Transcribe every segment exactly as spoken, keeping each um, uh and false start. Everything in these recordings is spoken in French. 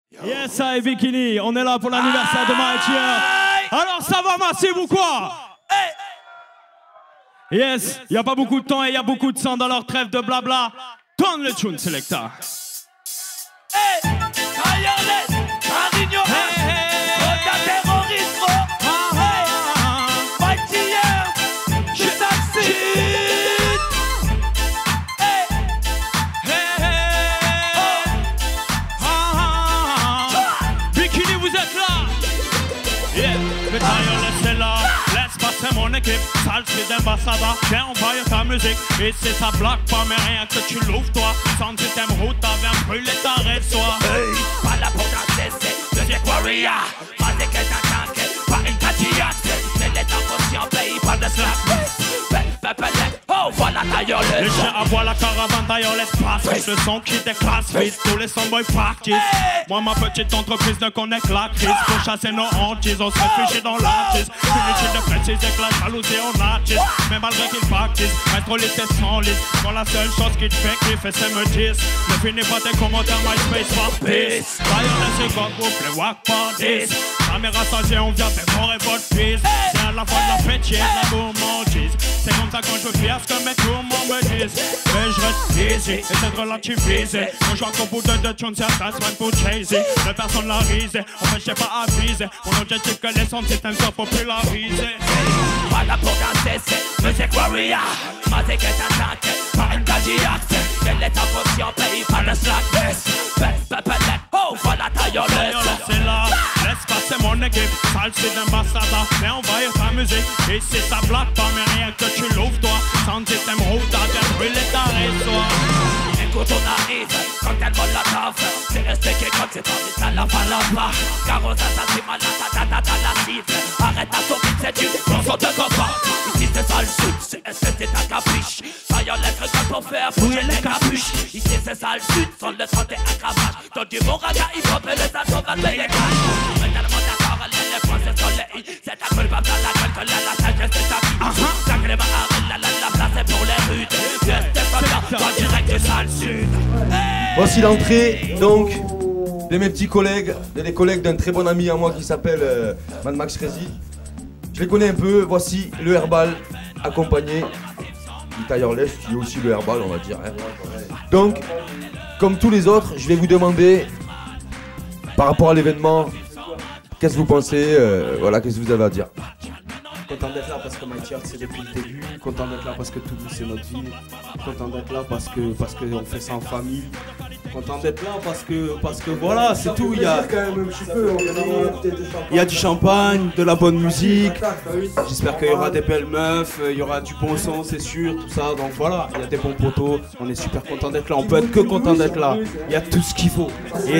Yes, I Bikini, on est là pour l'anniversaire de Maïtia. Alors ça va massif ou quoi? Yes, il n'y a pas beaucoup de temps et il y a beaucoup de sang dans leur trêve de blabla. Tourne le tune, Selecta. Hey, Tireless, Marigno, hey, hey, terroriste, hey, Maïtia, je t'accide. Hey, hey, hey, oh, ah, ah, Bikini, vous êtes là? Yeah, le Tireless est là. Laisse passer mon équipe, sale c'est d'ambassadeur. Viens, on va ta musique. Et c'est ça bloque pas, mais rien que tu l'ouvres toi. Sans système route, viens brûler ta reste-toi. Hey, pas là pour danser, c'est Music Warrior. Pas des quêtes d'attaque, pas une Cadillac. Mais les temps conscients payent pas de slackness. Oh, voilà Tireless. Les chiens aboient la caravane Tireless passe. Le son qui déclasse vite, tous les soundboys practice. Moi, ma petite entreprise ne connaît que la crise. Pour chasser nos hantises, on se réfugie dans l'artiste. Inutile de préciser que la jalousie on attise. Mais malgré qu'ils practisent, être lisse et sans lisse. Quand la seule chose qui te fait kiffer, c'est me dise. Ne finis pas tes commentaires, MySpace for peace. Tireless et God groupe, les wack parties. Caméra sagée, on vient dévorer votre fils. C'est à la fois de la pétier, de la gourmandise. C'est comme ça quand je veux faire ce que mes gourmands me disent. Mais je reste easy, et c'est relativisé. Quand je vois qu'au bout de deux tunes, c'est un man pour Jay-Z. Les personnes la risent, en fait j'ai pas avisé. Mon objectif que les sons système soient popularisés. Voilà pour danser, c'est Music Warrior. Ma tête est attaquée par une Cadillac. Quel est en conscient pays par le slackness. Oh, voilà Tireless. C'est là, laisse passer mon équipe. Sale c'est d'ambassadeur, mais on va y ta musique. Et si ça blague pas, mais rien que tu l'ouvres toi. Sans système route, viens brûler ta reste-toi. Écoute, on arrive, quand elle vole la taf. C'est respecté quand c'est pas vite à la palapa. Caro, ça, ça, c'est malade, ta, ta, ta, ta, la cible. Arrête ta sourire, c'est du chanson de copain. Ici, c'est ça le sud, c'est est-ce que c'est ta capriche. Tireless, regarde pour faire bouger les capuches. Ici, c'est ça le sud, sans le trente et un cravache. Dans du bon raga, il faut payer les salles, va payer les cash. Totalement d'accord, les les points, c'est soleil. C'est ta gueule, pas dans la gueule, que la la sagesse, c'est ta vie. Sacré marre, la la la place, c'est pour les rudes. Yes, c'est pas bien, en direct du sale sud. Voici l'entrée, donc, de mes petits collègues, de les collègues d'un très bon ami à moi qui s'appelle euh, Mad Max Crazy. Je les connais un peu, voici le Herbal, accompagné du Tireless, qui est aussi le Herbal, on va dire. Hein. Donc, comme tous les autres, je vais vous demander, par rapport à l'événement, qu'est-ce que vous pensez, euh, voilà, qu'est-ce que vous avez à dire. Content d'être là parce que Maïtia c'est depuis le début, content d'être là parce que Toulouse c'est notre ville, content d'être là parce que parce que on fait ça en famille, content d'être là parce que parce que voilà c'est tout, il y a il y a du champagne, de la bonne musique, j'espère qu'il y aura des belles meufs, il y aura du bon son c'est sûr, tout ça, donc voilà, il y a des bons potos, on est super content d'être là, on peut être que content d'être là, il y a tout ce qu'il faut. Et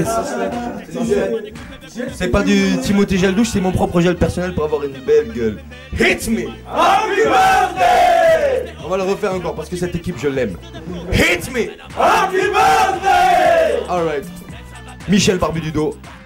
c'est pas du Timothée gel douche, c'est mon propre gel personnel pour avoir une belle gueule. Hit me! Happy birthday! On va le refaire encore parce que cette équipe je l'aime. Hit me! Happy birthday! Alright. Michel Barbu du dos.